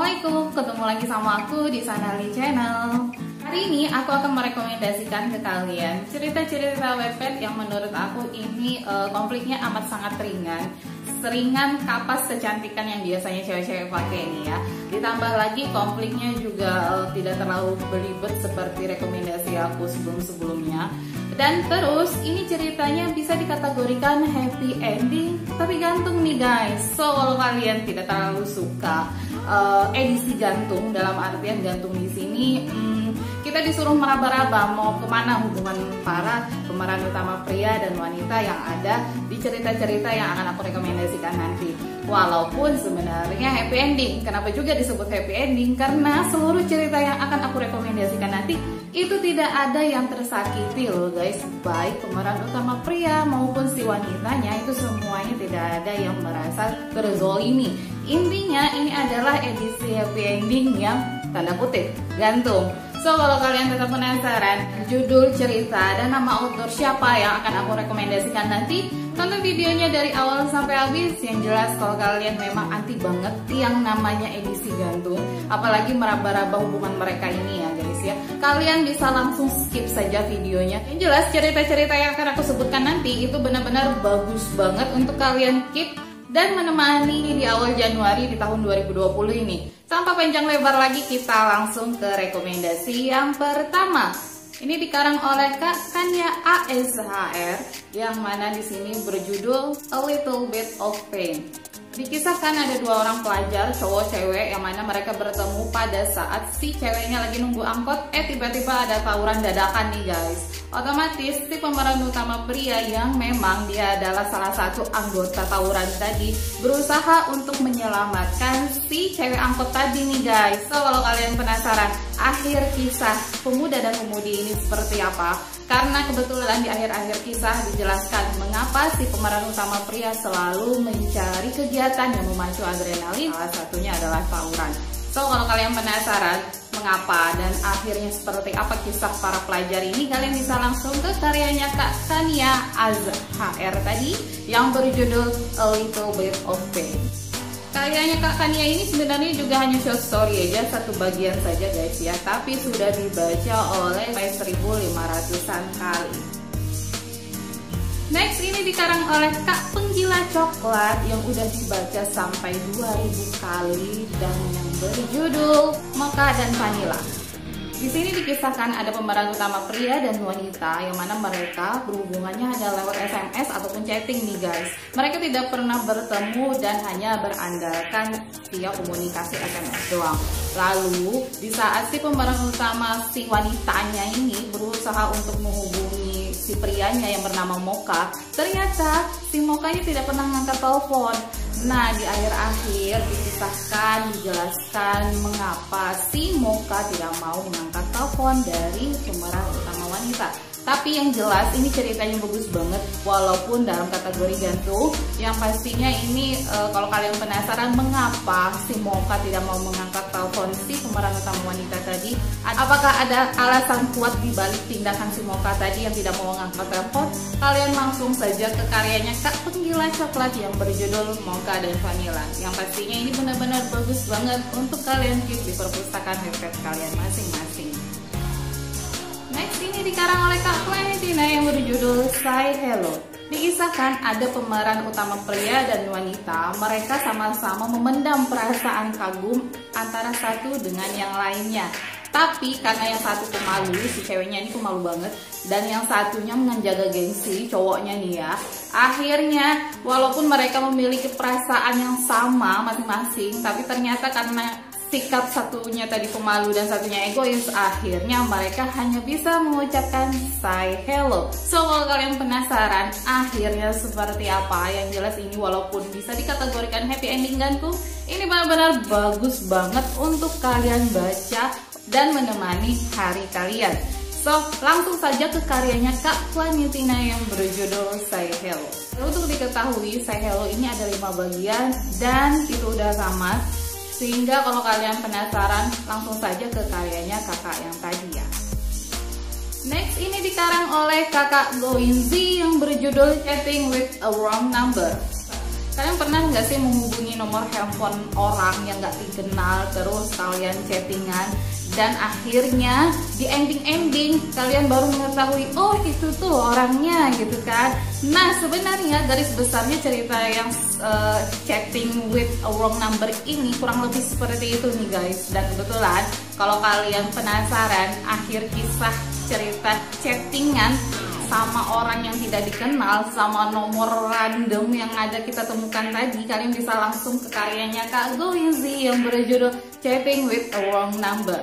Assalamualaikum, ketemu lagi sama aku di Sanali Channel. Hari ini aku akan merekomendasikan ke kalian cerita-cerita webpad yang menurut aku ini konfliknya amat sangat ringan. Seringan kapas kecantikan yang biasanya cewek-cewek pakai ini ya. Ditambah lagi konfliknya juga tidak terlalu belibet seperti rekomendasi aku sebelum-sebelumnya. Dan terus ini ceritanya bisa dikategorikan happy ending tapi gantung nih guys. So kalau kalian tidak terlalu suka edisi gantung, dalam artian gantung di sini kita disuruh meraba-raba mau kemana hubungan para pemeran utama pria dan wanita yang ada di cerita-cerita yang akan aku rekomendasikan nanti. Walaupun sebenarnya happy ending. Kenapa juga disebut happy ending? Karena seluruh cerita yang akan aku rekomendasikan nanti itu tidak ada yang tersakiti loh guys. Baik pemeran utama pria maupun si wanitanya itu semuanya tidak ada yang merasa terzolimi. Intinya ini adalah edisi happy ending yang tanda kutip gantung. So kalau kalian tetap penasaran judul cerita dan nama author siapa yang akan aku rekomendasikan nanti, tonton videonya dari awal sampai habis. Yang jelas kalau kalian memang anti banget yang namanya edisi gantung, apalagi meraba-raba hubungan mereka ini ya guys ya, kalian bisa langsung skip saja videonya. Yang jelas cerita-cerita yang akan aku sebutkan nanti itu benar-benar bagus banget untuk kalian keep dan menemani di awal Januari di tahun 2020 ini. Tanpa panjang lebar lagi, kita langsung ke rekomendasi yang pertama. Ini dikarang oleh Kak Kania ASHR, yang mana di sini berjudul A Little Bit of Pain. Dikisahkan ada dua orang pelajar, cowok cewek, yang mana mereka bertemu pada saat si ceweknya lagi nunggu angkot, tiba-tiba ada tawuran dadakan nih guys. Otomatis si pemeran utama pria yang memang dia adalah salah satu anggota tawuran tadi berusaha untuk menyelamatkan si cewek angkot tadi nih guys. So kalau kalian penasaran akhir kisah pemuda dan pemudi ini seperti apa, karena kebetulan di akhir-akhir kisah dijelaskan mengapa si pemeran utama pria selalu mencari kegiatan yang memacu adrenalin, salah satunya adalah tawuran. So kalau kalian penasaran mengapa dan akhirnya seperti apa kisah para pelajar ini, kalian bisa langsung ke karyanya Kak Kania ASHR tadi yang berjudul A Little Bit of Pain. Karyanya Kak Kania ini sebenarnya juga hanya short story aja, satu bagian saja guys ya, tapi sudah dibaca oleh 1.500-an kali. Next ini dikarang oleh Kak Penggila Coklat yang udah dibaca sampai 2.000 kali dan yang berjudul Mocha dan Vanilla. Di sini dikisahkan ada pemeran utama pria dan wanita yang mana mereka berhubungannya hanya lewat SMS ataupun chatting nih guys. Mereka tidak pernah bertemu dan hanya berandalkan via komunikasi SMS doang. Lalu di saat si pemeran utama si wanitanya ini berusaha untuk menghubungi si prianya yang bernama Mocha, ternyata si Mochanya tidak pernah ngangkat telepon. Nah di akhir-akhir dikisahkan, dijelaskan mengapa si Mocha tidak mau mengangkat telepon dari pemeran utama wanita. Tapi yang jelas ini ceritanya bagus banget walaupun dalam kategori gantung. Yang pastinya ini kalau kalian penasaran mengapa si Mocha tidak mau mengangkat telepon si pemeran utama wanita tadi, apakah ada alasan kuat di balik tindakan si Mocha tadi yang tidak mau mengangkat telepon, kalian langsung saja ke karyanya Kak Penggila Coklat yang berjudul Mocha dan Vanilla. Yang pastinya ini benar-benar bagus banget untuk kalian keep di perpustakaan webpad kalian masing-masing. Next ini dikarang oleh Kak Clementina yang berjudul Say Hello. Dikisahkan ada pemeran utama pria dan wanita, mereka sama-sama memendam perasaan kagum antara satu dengan yang lainnya. Tapi karena yang satu pemalu, si ceweknya ini pemalu banget, dan yang satunya menjaga gengsi, cowoknya nih ya, akhirnya walaupun mereka memiliki perasaan yang sama masing-masing, tapi ternyata karena sikap satunya tadi pemalu dan satunya egois, akhirnya mereka hanya bisa mengucapkan say hello. So kalau kalian penasaran akhirnya seperti apa, yang jelas ini walaupun bisa dikategorikan happy ending gantung, ini benar-benar bagus banget untuk kalian baca dan menemani hari kalian. So langsung saja ke karyanya Kak Clementina yang berjudul Say Hello. Untuk diketahui Say Hello ini ada 5 bagian dan itu udah tamat. Sehingga kalau kalian penasaran langsung saja ke karyanya kakak yang tadi ya. Next ini dikarang oleh kakak Goinzi yang berjudul Chatting with a Wrong Number. Kalian pernah nggak sih menghubungi nomor handphone orang yang nggak dikenal, terus kalian chattingan, dan akhirnya di ending kalian baru mengetahui, oh itu tuh orangnya gitu kan. Nah sebenarnya garis besarnya cerita yang chatting with a wrong number ini kurang lebih seperti itu nih guys. Dan kebetulan kalau kalian penasaran akhir kisah cerita chattingan sama orang yang tidak dikenal, sama nomor random yang ada kita temukan tadi, kalian bisa langsung ke karyanya Kak Goizi yang berjudul Chatting with a Wrong Number.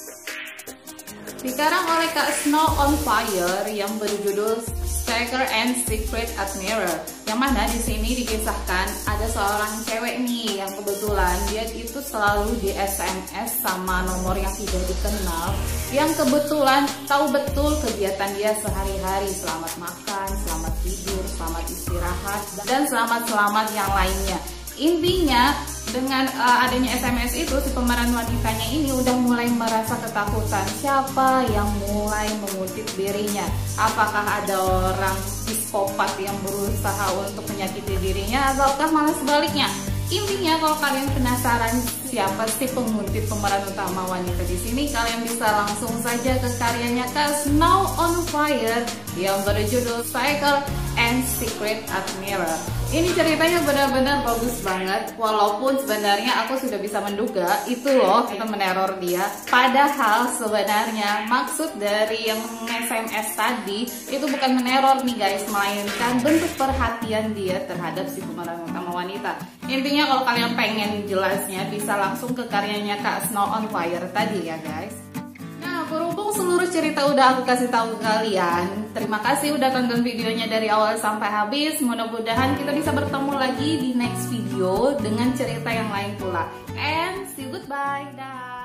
Dikarang oleh Kak Snow on Fire yang berjudul Stalker and Secret Admirer, yang mana di sini dikisahkan ada seorang cewek nih yang kebetulan dia itu selalu di SMS sama nomor yang tidak dikenal, yang kebetulan tahu betul kegiatan dia sehari-hari, selamat makan, selamat tidur, selamat istirahat, dan selamat-selamat yang lainnya. Intinya dengan adanya SMS itu, si pemeran wanitanya ini udah mulai merasa ketakutan. Siapa yang mulai mengutip dirinya? Apakah ada orang psikopat yang berusaha untuk menyakiti dirinya, ataukah malah sebaliknya? Intinya kalau kalian penasaran siapa sih pengutip pemeran utama wanita di sini, kalian bisa langsung saja ke karyanya Kak Snow on Fire yang berjudul Stalker and Secret Admirer. Ini ceritanya benar-benar bagus banget, walaupun sebenarnya aku sudah bisa menduga itu loh kita meneror dia. Padahal sebenarnya maksud dari yang SMS tadi itu bukan meneror nih guys, melainkan bentuk perhatian dia terhadap si pemeran utama wanita. Intinya kalau kalian pengen jelasnya bisa langsung ke karyanya Kak Snow on Fire tadi ya guys. Nah, berhubung seluruh cerita udah aku kasih tahu ke kalian, terima kasih udah tonton videonya dari awal sampai habis. Mudah-mudahan kita bisa bertemu lagi di next video dengan cerita yang lain pula. And see you, goodbye, dah.